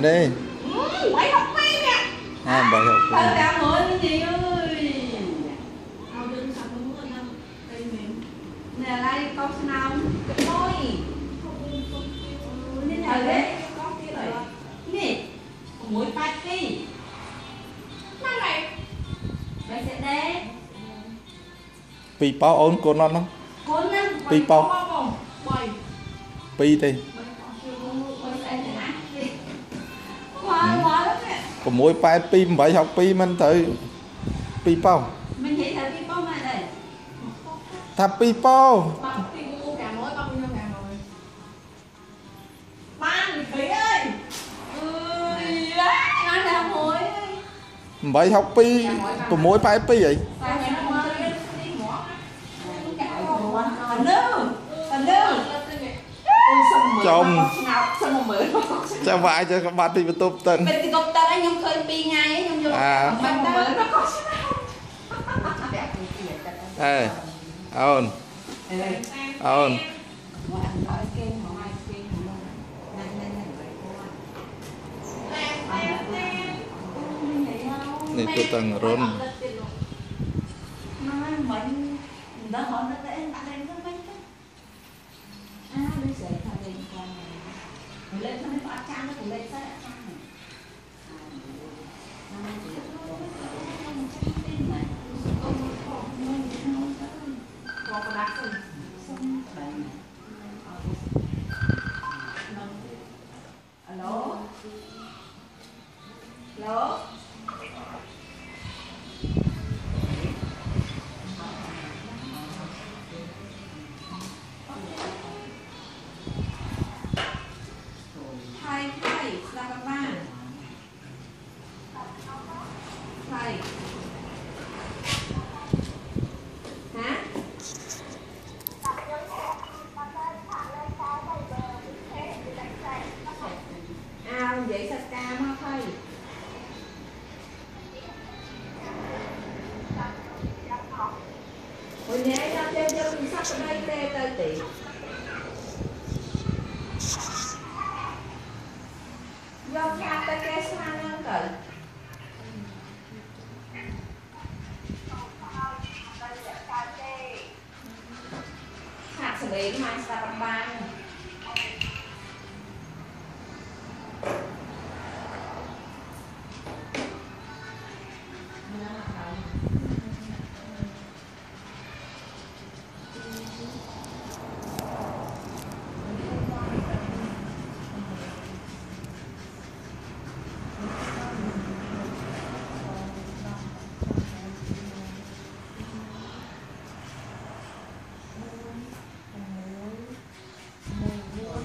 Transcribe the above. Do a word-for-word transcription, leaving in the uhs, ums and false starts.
đi. Bảy học phi nè. À, bảy học phi. Tao đang ngồi cái gì ơi. Tao đứng sẵn đúng rồi đâu. Đây mình. Nè đây con xin nào. Cái môi. Nên là đấy. Con kia rồi. Nè. Mũi bạch đi. Mang này. Đây sẽ đế. Pi bao ôn cô non không? Cuốn lên. Pi bao. Bồi. Pi đi. Có mỗi bài pi bảy học pi mình tới pi bao. Mình thấy thấy pi bao mà đây. Thà pi bao. Bảy học pi, có mỗi bài pi vậy. Chồng cho vài cho các bạn đi vào top tân. Bên cái top tân ấy nhung khơi pi ngay ấy nhung vô. À. Mình mở nó có. Ê, ôn. Ôn. Này tôi tầng rôn. Nói mình đã hỏi nó để bạn em rất mấy cái. À, bây giờ thằng mình còn mình lên nó có trang nó cũng lên sẽ trang này. Có có đắt rồi. Xong đấy. Alo. Alo. Hai, hai, selamat malam. Hai. Hả? À, vậy sao cam á thầy? Hồi nãy ra chơi chơi mình sắp ở đây tê tê tỷ. Do cha ta kê sang hơn cỡ. Hạt xử lý mai sa bằng ban.